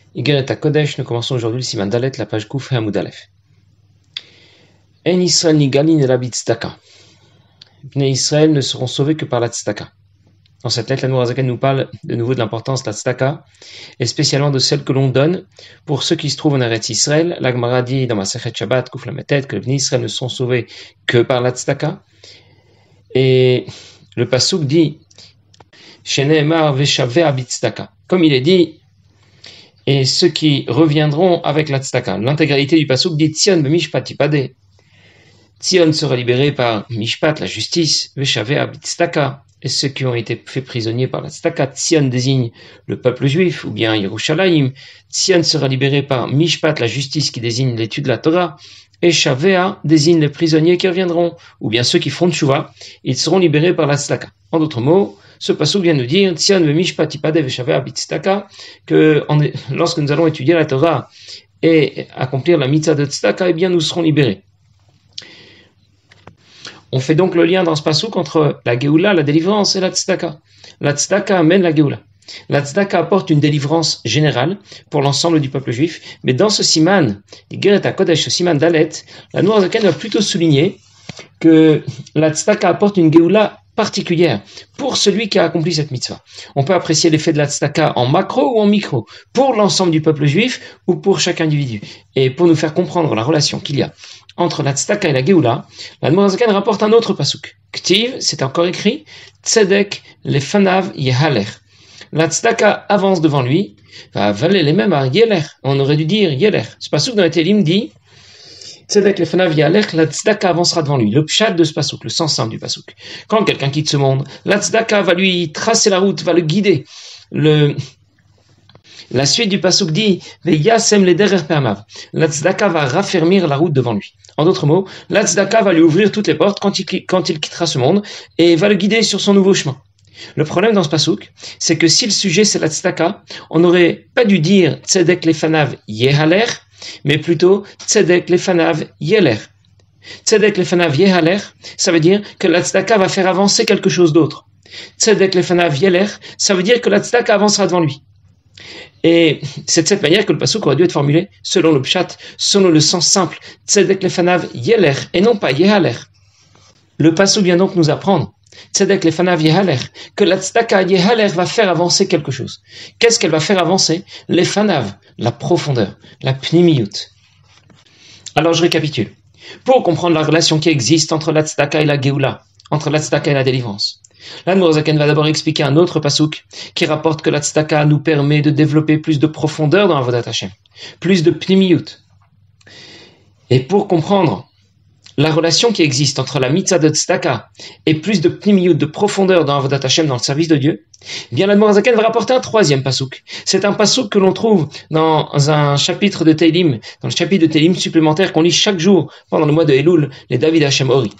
Igeret HaKodesh, nous commençons aujourd'hui le Siman Dalet, la page Kouf et Hamoud Aleph. En Israël ni Galin et la Tzedaka. Bnei Israël ne seront sauvés que par la Tzedaka. Dans cette lettre, la Nourazaken nous parle de nouveau de l'importance de la Tzedaka, et spécialement de celle que l'on donne pour ceux qui se trouvent en Eretz Israël. La Gemara dit dans Masechet Shabbat, Kouf Lametet, que les Bnei Israël ne sont sauvés que par la Tzedaka. Et le Pasuk dit Sheneemar Veshavea B'Tzedaka. Comme il est dit, et ceux qui reviendront avec la tzedaka. L'intégralité du pasuk dit Tzion b'mishpat yipade. Tzion sera libéré par mishpat, la justice, veshavea b'tzedaka. Et ceux qui ont été faits prisonniers par la tzedaka, Tzion désigne le peuple juif, ou bien Yerushalayim. Tzion sera libéré par mishpat, la justice qui désigne l'étude de la Torah. Et Shavea désigne les prisonniers qui reviendront, ou bien ceux qui feront tchouva, ils seront libérés par la tzedaka. En d'autres mots, ce pasuk vient nous dire Tzion v'mishpat yipade v'shavea b'tzedaka, que lorsque nous allons étudier la Torah et accomplir la mitzvah de tzedaka, eh bien nous serons libérés. On fait donc le lien dans ce pasuk entre la Géoula, la délivrance, et la tzedaka. La tzedaka amène la Géoula. La tzedaka apporte une délivrance générale pour l'ensemble du peuple juif, mais dans ce siman, Igeret HaKodesh, ce siman Dalet, la Nourazaken va plutôt souligner que la tzedaka apporte une Géoula particulière pour celui qui a accompli cette mitzvah. On peut apprécier l'effet de la tzedaka en macro ou en micro, pour l'ensemble du peuple juif ou pour chaque individu. Et pour nous faire comprendre la relation qu'il y a entre la tzedaka et la Géoula, la Nourazaken rapporte un autre pasuk. Ktiv, c'est encore écrit, Tzedek lefanav yehaler. La tzedaka avance devant lui, va valer les mêmes à yeler. On aurait dû dire yeler. Ce pasuk dans les Télim dit Tzedek lefanav yehaler, la tzedaka avancera devant lui. Le pshat de ce pasuk, le sens simple du pasuk. Quand quelqu'un quitte ce monde, la tzedaka va lui tracer la route, va le guider. La suite du pasuk dit Veyasem lederer permav. La tzedaka va raffermir la route devant lui. En d'autres mots, la tzedaka va lui ouvrir toutes les portes quand il quittera ce monde et va le guider sur son nouveau chemin. Le problème dans ce pasuk, c'est que si le sujet c'est la tzedaka, on n'aurait pas dû dire tzedek lefanav yehaler, mais plutôt tzedek lefanav yeler. Tzedek lefanav yehaler, ça veut dire que la tzedaka va faire avancer quelque chose d'autre. Tzedek lefanav yeler, ça veut dire que la tzedaka avancera devant lui. Et c'est de cette manière que le pasuk aurait dû être formulé selon le pshat, selon le sens simple, tzedek lefanav yeler, et non pas yehaler. Le pasuk vient donc nous apprendre Tzedek lefanav yehaler, que la tzedaka yehaler va faire avancer quelque chose. Qu'est-ce qu'elle va faire avancer? Lefanav, la profondeur, la pnimiyut. Alors je récapitule. Pour comprendre la relation qui existe entre la tzedaka et la Géoula, entre la tzedaka et la délivrance, la Nourazaken va d'abord expliquer un autre pasuk qui rapporte que la tzedaka nous permet de développer plus de profondeur dans Avodat Hashem, plus de pnimiyut. Et pour comprendre la relation qui existe entre la mitzvah de tzedaka et plus de pnimiyut, de profondeur dans Avodat Hashem, dans le service de Dieu, eh bien la Nourazaken va rapporter un troisième pasuk. C'est un pasuk que l'on trouve dans un chapitre de Télim, dans le chapitre de Télim supplémentaire qu'on lit chaque jour pendant le mois de Elul, les David Hashem Ori.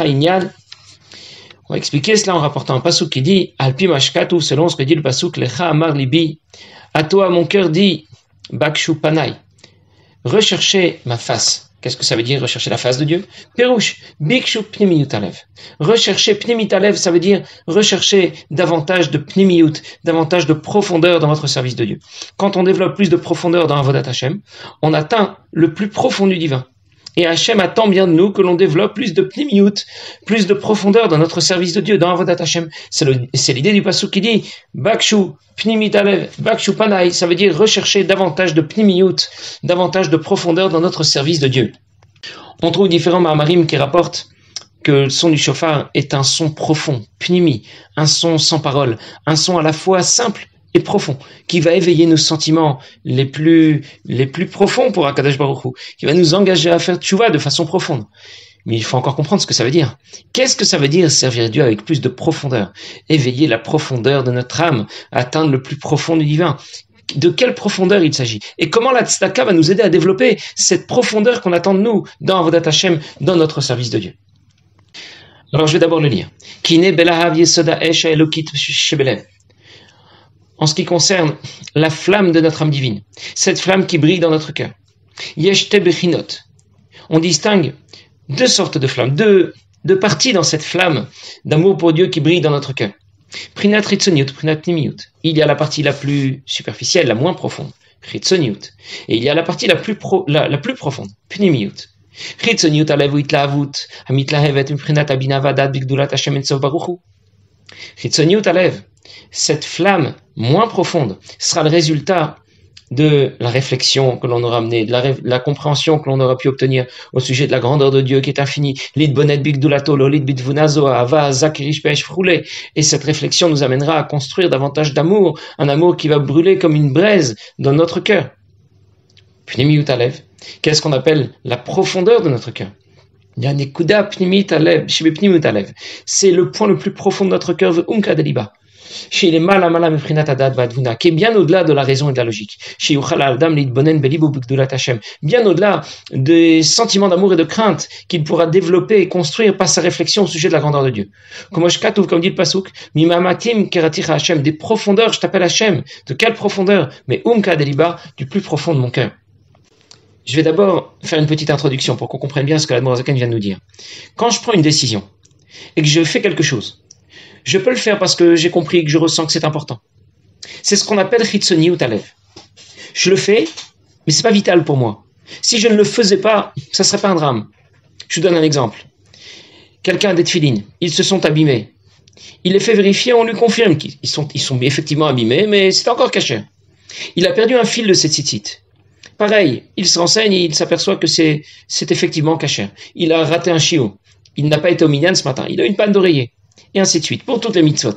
On va expliquer cela en rapportant un pasuk qui dit Alpi mashkatu, selon ce que dit le pasuk, Lecha amar libi, à toi mon cœur dit Bakshu panai, recherchez ma face. Qu'est-ce que ça veut dire rechercher la face de Dieu? Perouche, bikshu pnimiyut alev. Rechercher pnimiyut alev, ça veut dire rechercher davantage de pnimiyut, davantage de profondeur dans votre service de Dieu. Quand on développe plus de profondeur dans Avodat Hashem, on atteint le plus profond du divin. Et Hashem attend bien de nous que l'on développe plus de pnimiyut, plus de profondeur dans notre service de Dieu, dans Avodat Hashem. C'est l'idée du pasuk qui dit Bakshu pnimiyut alev, Bakshu panai, ça veut dire rechercher davantage de pnimiyut, davantage de profondeur dans notre service de Dieu. On trouve différents ma'amarim qui rapportent que le son du shofar est un son profond, pnimi, un son sans parole, un son à la fois simple et profond, qui va éveiller nos sentiments les plus profonds pour Akadosh Baruch Hu, qui va nous engager à faire tchouva de façon profonde. Mais il faut encore comprendre ce que ça veut dire. Qu'est-ce que ça veut dire servir Dieu avec plus de profondeur? Éveiller la profondeur de notre âme, atteindre le plus profond du divin. De quelle profondeur il s'agit? Et comment la tzedaka va nous aider à développer cette profondeur qu'on attend de nous dans Avodat Hashem, dans notre service de Dieu? Alors je vais d'abord le lire. Kine belahav yesoda esha elokit shebelev. En ce qui concerne la flamme de notre âme divine, cette flamme qui brille dans notre cœur. Yesh te bechinot. On distingue deux sortes de flammes, deux parties dans cette flamme d'amour pour Dieu qui brille dans notre cœur. Prinat ritzoniut, prinat nimiyut. Il y a la partie la plus superficielle, la moins profonde, Chitzoniut. Et il y a la partie la plus profonde, Pnimiut. Chitzoniut alev uitlahavut, hamitlahevet imprinat abinavadat bigdulat Hashem entzov baruchu. Chitzoniut alev, cette flamme moins profonde, sera le résultat de la réflexion que l'on aura amenée, de la compréhension que l'on aura pu obtenir au sujet de la grandeur de Dieu qui est infinie. Et cette réflexion nous amènera à construire davantage d'amour, un amour qui va brûler comme une braise dans notre cœur. Qu'est-ce qu'on appelle la profondeur de notre cœur? C'est le point le plus profond de notre cœur, qui est bien au-delà de la raison et de la logique, bien au-delà des sentiments d'amour et de crainte qu'il pourra développer et construire par sa réflexion au sujet de la grandeur de Dieu. Comme dit le Pasuk, des profondeurs, je t'appelle Hashem. De quelle profondeur? Mais du plus profond de mon cœur. Je vais d'abord faire une petite introduction pour qu'on comprenne bien ce que l'Admor Zaken vient de nous dire. Quand je prends une décision et que je fais quelque chose, je peux le faire parce que j'ai compris, que je ressens que c'est important. C'est ce qu'on appelle Chitzoni ou Talev. Je le fais, mais c'est pas vital pour moi. Si je ne le faisais pas, ça serait pas un drame. Je vous donne un exemple. Quelqu'un a des tefilines, ils se sont abîmés. Il les fait vérifier, on lui confirme qu'ils sont effectivement abîmés, mais c'est encore caché. Il a perdu un fil de ses tzitzit. Pareil, il se renseigne et il s'aperçoit que c'est effectivement caché. Il a raté un shiur. Il n'a pas été au minyan ce matin. Il a une panne d'oreiller. Et ainsi de suite, pour toutes les mitzvot.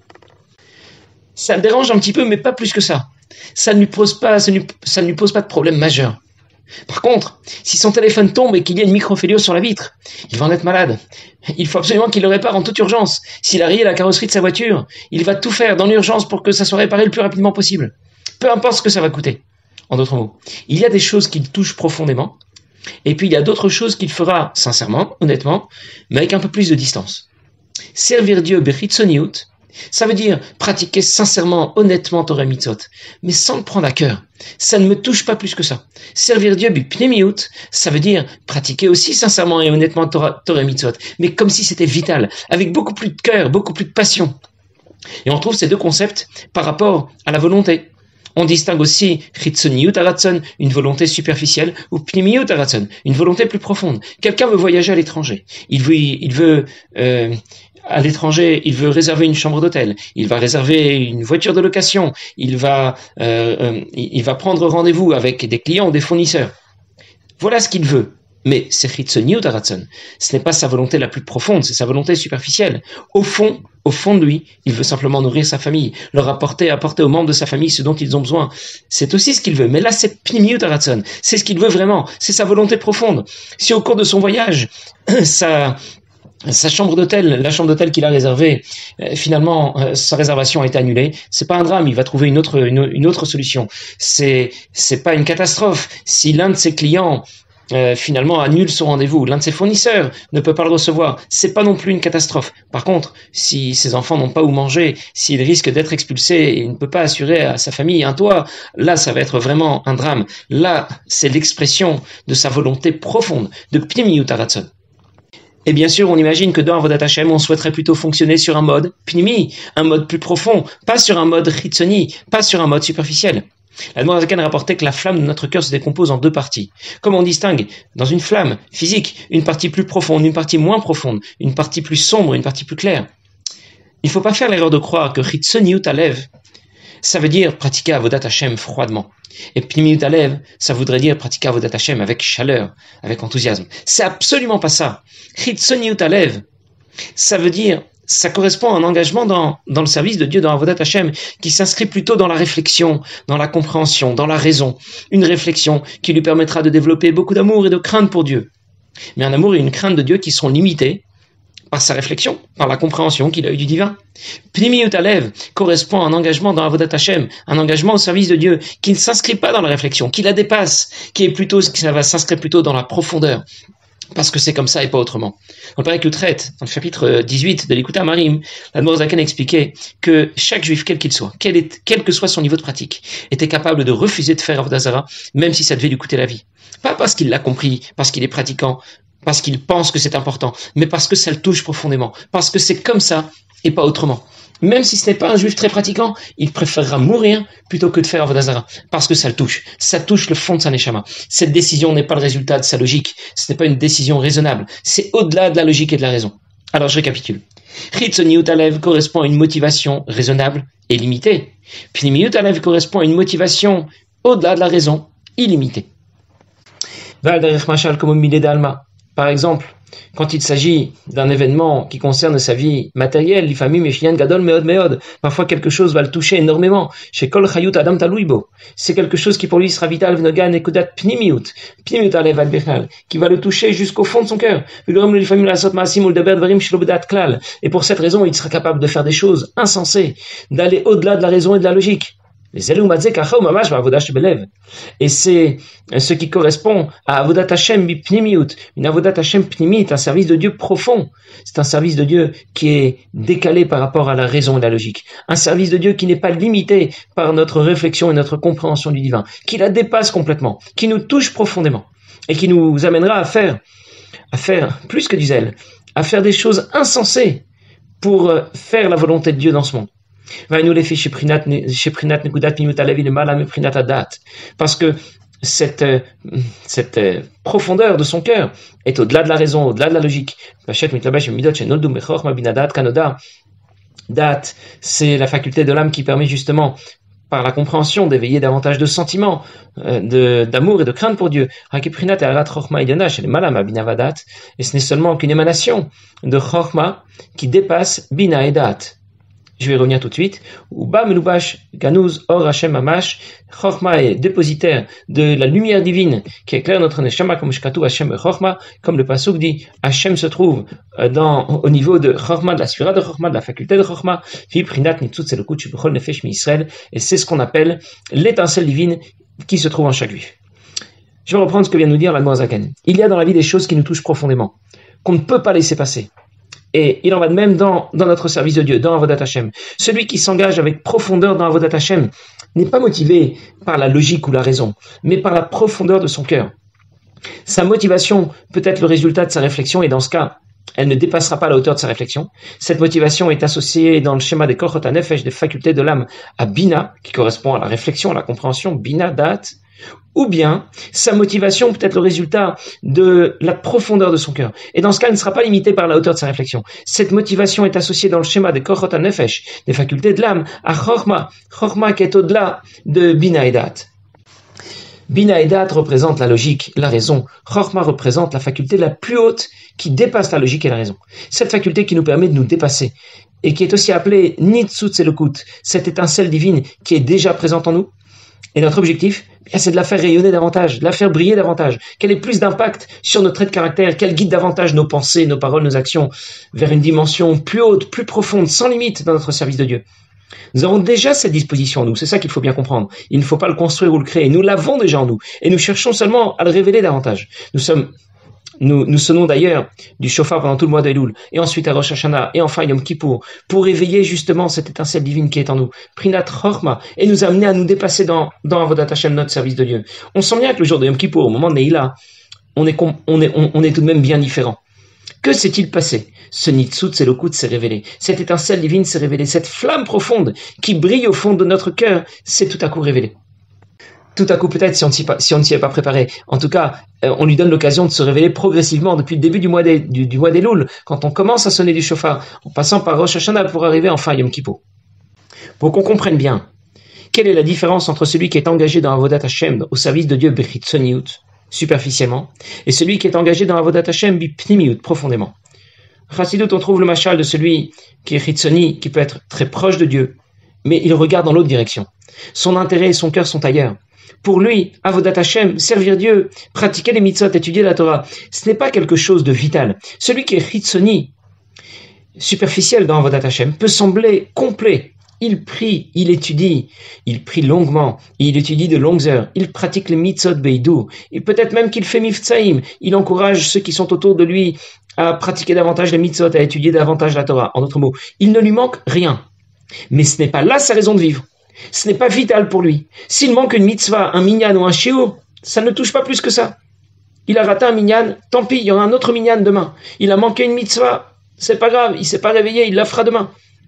Ça le dérange un petit peu, mais pas plus que ça. Ça ne lui pose pas de problème majeur. Par contre, si son téléphone tombe et qu'il y a une microphéliose sur la vitre, il va en être malade. Il faut absolument qu'il le répare en toute urgence. S'il a rayé la carrosserie de sa voiture, il va tout faire dans l'urgence pour que ça soit réparé le plus rapidement possible. Peu importe ce que ça va coûter. En d'autres mots, il y a des choses qui le touchent profondément, et puis il y a d'autres choses qu'il fera sincèrement, honnêtement, mais avec un peu plus de distance. Servir Dieu bechitzoniut, ça veut dire pratiquer sincèrement, honnêtement Torah mitzvot, mais sans le prendre à cœur. Ça ne me touche pas plus que ça. Servir Dieu bipnemiut, ça veut dire pratiquer aussi sincèrement et honnêtement Torah mitzvot, mais comme si c'était vital, avec beaucoup plus de cœur, beaucoup plus de passion. Et on trouve ces deux concepts par rapport à la volonté. On distingue aussi chitzoniut aratzon, une volonté superficielle, ou pnimiut aratzon, une volonté plus profonde. Quelqu'un veut voyager à l'étranger. Il veut à l'étranger, il veut réserver une chambre d'hôtel. Il va réserver une voiture de location. Il va prendre rendez-vous avec des clients ou des fournisseurs. Voilà ce qu'il veut. Mais c'est chitzoniut aratzon. Ce n'est pas sa volonté la plus profonde, c'est sa volonté superficielle. Au fond de lui, il veut simplement nourrir sa famille, leur apporter aux membres de sa famille ce dont ils ont besoin. C'est aussi ce qu'il veut. Mais là, c'est pnimiut aratzon. C'est ce qu'il veut vraiment. C'est sa volonté profonde. Si au cours de son voyage, sa chambre d'hôtel, la chambre d'hôtel qu'il a réservée, finalement, sa réservation a été annulée, c'est pas un drame, il va trouver une autre solution. C'est pas une catastrophe. Si l'un de ses clients finalement annule son rendez-vous, l'un de ses fournisseurs ne peut pas le recevoir, c'est pas non plus une catastrophe. Par contre, si ses enfants n'ont pas où manger, s'il risque d'être expulsé et il ne peut pas assurer à sa famille un toit, là ça va être vraiment un drame. Là, c'est l'expression de sa volonté profonde, de pnimiut aratzon. Et bien sûr, on imagine que dans Avodat Hashem, on souhaiterait plutôt fonctionner sur un mode pnimi, un mode plus profond, pas sur un mode chitzoni, pas sur un mode superficiel. L'Admor Zaken rapportait que la flamme de notre cœur se décompose en deux parties. Comme on distingue dans une flamme physique, une partie plus profonde, une partie moins profonde, une partie plus sombre, une partie plus claire. Il ne faut pas faire l'erreur de croire que chitzoniut alev, ça veut dire pratiquer Avodat Hashem froidement. Et pnimiut alev, ça voudrait dire pratiquer Avodat Hashem avec chaleur, avec enthousiasme. C'est absolument pas ça. Chitzoniut alev, ça veut dire, ça correspond à un engagement dans le service de Dieu, dans Avodat Hashem, qui s'inscrit plutôt dans la réflexion, dans la compréhension, dans la raison. Une réflexion qui lui permettra de développer beaucoup d'amour et de crainte pour Dieu. Mais un amour et une crainte de Dieu qui sont limités par sa réflexion, par la compréhension qu'il a eue du divin. Pnimiut alev correspond à un engagement dans Avodat Hashem, un engagement au service de Dieu, qui ne s'inscrit pas dans la réflexion, qui la dépasse, qui ça va s'inscrire plutôt dans la profondeur. Parce que c'est comme ça et pas autrement. Dans le Pérek Yutret, dans le chapitre 18 de l'Écoute Marim, l'Admor Zaken expliquait que chaque juif, quel qu'il soit, quel que soit son niveau de pratique, était capable de refuser de faire Avodah Zara, même si ça devait lui coûter la vie. Pas parce qu'il l'a compris, parce qu'il est pratiquant, parce qu'il pense que c'est important, mais parce que ça le touche profondément, parce que c'est comme ça et pas autrement. même si ce n'est pas un juif très pratiquant, il préférera mourir plutôt que de faire Avodah Zarah, parce que ça le touche. Ça touche le fond de sa neshama. Cette décision n'est pas le résultat de sa logique, ce n'est pas une décision raisonnable, c'est au-delà de la logique et de la raison. Alors je récapitule. Chitzoniut Alev correspond à une motivation raisonnable et limitée. Pnimiut Alev correspond à une motivation au-delà de la raison, illimitée. Valderech Machal comme Milé par exemple, quand il s'agit d'un événement qui concerne sa vie matérielle, l'ifamim et gadol meod, parfois quelque chose va le toucher énormément. Chez kol chayut adam talouibo, c'est quelque chose qui pour lui sera vital, v'nogan ekudat pnimiut alev al bechal, qui va le toucher jusqu'au fond de son cœur. Et pour cette raison, il sera capable de faire des choses insensées, d'aller au-delà de la raison et de la logique. Et c'est ce qui correspond à Avodat Hashem Pnimiut, une Avodat Hashem Pnimit, un service de Dieu profond. C'est un service de Dieu qui est décalé par rapport à la raison et la logique. Un service de Dieu qui n'est pas limité par notre réflexion et notre compréhension du divin, qui la dépasse complètement, qui nous touche profondément et qui nous amènera à faire plus que du zèle, à faire des choses insensées pour faire la volonté de Dieu dans ce monde. Parce que cette profondeur de son cœur est au-delà de la raison, au-delà de la logique. Dat, c'est la faculté de l'âme qui permet justement, par la compréhension, d'éveiller davantage de sentiments, d'amour et de crainte pour Dieu. Et ce n'est seulement qu'une émanation de Chorma qui dépasse Bina et Dat. Je vais revenir tout de suite. Uba melubash ganuz or Hashem mamash. Chorma est dépositaire de la lumière divine qui éclaire notre neshama comme shkatu Hashem Chorma, comme le pasuk dit. Hashem se trouve au niveau de Chorma, de la sphira de Chorma, de la faculté de Chorma. Fi prinat nitzut selukut shebechol nefesh mi Israël. Et c'est ce qu'on appelle l'étincelle divine qui se trouve en chaque juif. Je vais reprendre ce que vient de nous dire l'Admor Zaken. Il y a dans la vie des choses qui nous touchent profondément, qu'on ne peut pas laisser passer. Et il en va de même dans notre service de Dieu, dans Avodat Hashem. Celui qui s'engage avec profondeur dans Avodat Hashem n'est pas motivé par la logique ou la raison, mais par la profondeur de son cœur. Sa motivation peut être le résultat de sa réflexion, et dans ce cas, elle ne dépassera pas la hauteur de sa réflexion. Cette motivation est associée dans le schéma des Kochot HaNefesh, des facultés de l'âme, à Bina, qui correspond à la réflexion, à la compréhension, Bina, Dat, ou bien sa motivation peut être le résultat de la profondeur de son cœur. Et dans ce cas, elle ne sera pas limitée par la hauteur de sa réflexion. Cette motivation est associée dans le schéma des Kochot HaNefesh, des facultés de l'âme, à Chorma, Chorma qui est au-delà de Bina et Dat. Bina et Dat représentent la logique, la raison. Chorma représente la faculté la plus haute qui dépasse la logique et la raison. Cette faculté qui nous permet de nous dépasser et qui est aussi appelée Nitzut Selukut, cette étincelle divine qui est déjà présente en nous. Et notre objectif, c'est de la faire rayonner davantage, de la faire briller davantage, qu'elle ait plus d'impact sur notre trait de caractère, qu'elle guide davantage nos pensées, nos paroles, nos actions vers une dimension plus haute, plus profonde, sans limite dans notre service de Dieu. Nous avons déjà cette disposition en nous, c'est ça qu'il faut bien comprendre. Il ne faut pas le construire ou le créer, nous l'avons déjà en nous, et nous cherchons seulement à le révéler davantage. Nous sonnons d'ailleurs du shofar pendant tout le mois d'Elul, et ensuite à Rosh Hashanah, et enfin Yom Kippour, pour éveiller justement cette étincelle divine qui est en nous, Prinat Chorma, et nous amener à nous dépasser dans Avodat Hashem, notre service de Dieu. On sent bien que le jour de Yom Kippour, au moment de Neila, on est tout de même bien différent. Que s'est-il passé? Ce Nitzut Selukut s'est révélé. Cette étincelle divine s'est révélée. Cette flamme profonde qui brille au fond de notre cœur s'est tout à coup révélée. Tout à coup, peut-être, si on ne s'y est pas préparé. En tout cas, on lui donne l'occasion de se révéler progressivement depuis le début du mois d'Elul, quand on commence à sonner du shofar, en passant par Rosh Hashanah pour arriver enfin à Yom Kippour. Pour qu'on comprenne bien, quelle est la différence entre celui qui est engagé dans Avodat Hashem, au service de Dieu, Bechitzoniut, superficiellement, et celui qui est engagé dans Avodat Hashem, Bipnimiut, profondément. Chassidut, on trouve le machal de celui qui est Chitzoni, qui peut être très proche de Dieu, mais il regarde dans l'autre direction. Son intérêt et son cœur sont ailleurs. Pour lui, Avodat Hashem, servir Dieu, pratiquer les mitzvot, étudier la Torah, ce n'est pas quelque chose de vital. Celui qui est Chitzoni, superficiel dans Avodat Hashem, peut sembler complet. Il prie, il étudie, il prie longuement, il étudie de longues heures, il pratique les mitzvot beidou, et peut-être même qu'il fait miftsaïm, il encourage ceux qui sont autour de lui à pratiquer davantage les mitzvot, à étudier davantage la Torah. En d'autres mots, il ne lui manque rien. Mais ce n'est pas là sa raison de vivre. Ce n'est pas vital pour lui. S'il manque une mitzvah, un minyan ou un shiur, ça ne touche pas plus que ça. Il a raté un minyan, tant pis, il y aura un autre minyan demain. Il a manqué une mitzvah, c'est pas grave, il s'est pas réveillé, il la fera demain.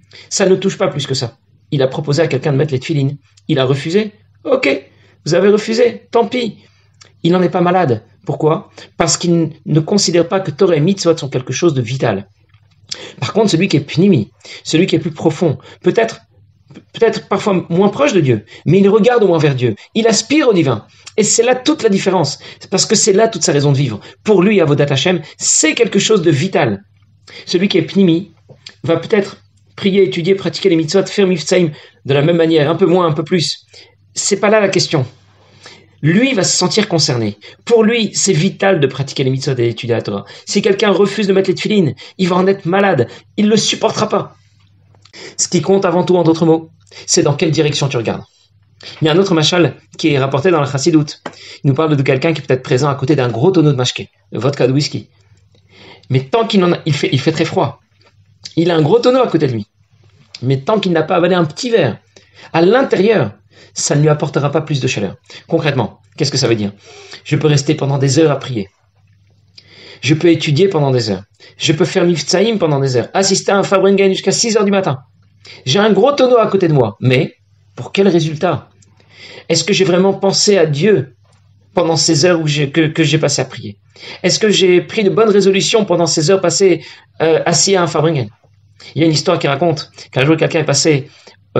Ça ne touche pas plus que ça. Il a proposé à quelqu'un de mettre les tefilines. Il a refusé. Ok, vous avez refusé, tant pis. Il n'en est pas malade. Pourquoi? Parce qu'il ne considère pas que Torah et Mitzvot sont quelque chose de vital. Par contre, celui qui est pnimi, celui qui est plus profond, peut-être parfois moins proche de Dieu, mais il regarde au moins vers Dieu, il aspire au divin. Et c'est là toute la différence, parce que c'est là toute sa raison de vivre. Pour lui, Avodat Hashem, c'est quelque chose de vital. Celui qui est pnimi va peut-être prier, étudier, pratiquer les mitzvot, faire mifsaïm de la même manière, un peu moins, un peu plus. C'est pas là la question. Lui va se sentir concerné. Pour lui, c'est vital de pratiquer les mitzvot et d'étudier la Torah. Si quelqu'un refuse de mettre les tefilines, il va en être malade. Il ne le supportera pas. Ce qui compte avant tout, en d'autres mots, c'est dans quelle direction tu regardes. Il y a un autre machal qui est rapporté dans la Chassidoute. Il nous parle de quelqu'un qui est peut-être présent à côté d'un gros tonneau de mashké, de vodka, de whisky. Mais tant qu'il en a, il fait très froid. Il a un gros tonneau à côté de lui. Mais tant qu'il n'a pas avalé un petit verre, à l'intérieur, ça ne lui apportera pas plus de chaleur. Concrètement, qu'est-ce que ça veut dire? Je peux rester pendant des heures à prier. Je peux étudier pendant des heures. Je peux faire mifsaïm pendant des heures. Assister à un Farbrengen jusqu'à 6 heures du matin. J'ai un gros tonneau à côté de moi. Mais, pour quel résultat? Est-ce que j'ai vraiment pensé à Dieu pendant ces heures que j'ai passé à prier? Est-ce que j'ai pris de bonnes résolutions pendant ces heures passées assis à un Farbrengen? Il y a une histoire qui raconte qu'un jour quelqu'un est passé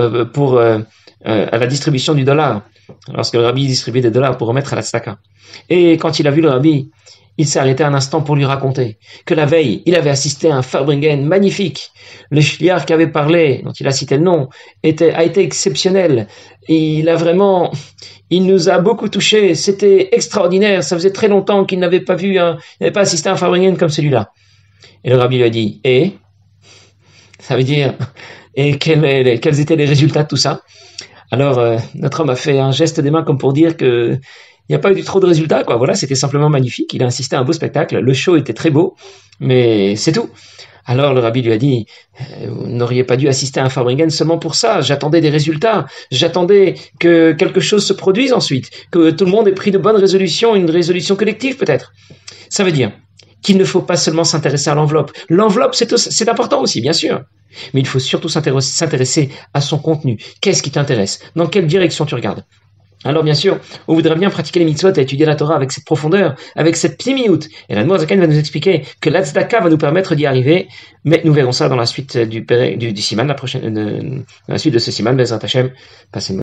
à la distribution du dollar, lorsque le rabbi distribuait des dollars pour remettre à la tzedaka. Et quand il a vu le rabbi, il s'est arrêté un instant pour lui raconter que la veille, il avait assisté à un Farbrengen magnifique. Le shliach qui avait parlé, dont il a cité le nom, a été exceptionnel. Il nous a beaucoup touchés. C'était extraordinaire. Ça faisait très longtemps qu'il n'avait pas assisté à un Farbrengen comme celui-là. Et le rabbi lui a dit, ça veut dire, et quels étaient les résultats de tout ça? Alors, notre homme a fait un geste des mains comme pour dire que il n'y a pas eu trop de résultats, quoi. Voilà, c'était simplement magnifique. Il a assisté à un beau spectacle. Le show était très beau, mais c'est tout. Alors, le rabbi lui a dit, vous n'auriez pas dû assister à un Farbrengen seulement pour ça. J'attendais des résultats. J'attendais que quelque chose se produise ensuite. Que tout le monde ait pris de bonnes résolutions, une résolution collective peut-être. Ça veut dire qu'il ne faut pas seulement s'intéresser à l'enveloppe. L'enveloppe, c'est important aussi, bien sûr. Mais il faut surtout s'intéresser à son contenu. Qu'est-ce qui t'intéresse? Dans quelle direction tu regardes? Alors bien sûr, on voudrait bien pratiquer les mitzvot et étudier la Torah avec cette profondeur, avec cette pnimiout. Et l'Admor Zaken va nous expliquer que l'Atzdaka va nous permettre d'y arriver, mais nous verrons ça dans la suite du siman, dans la suite de ce siman, Bezrat Hashem. Passez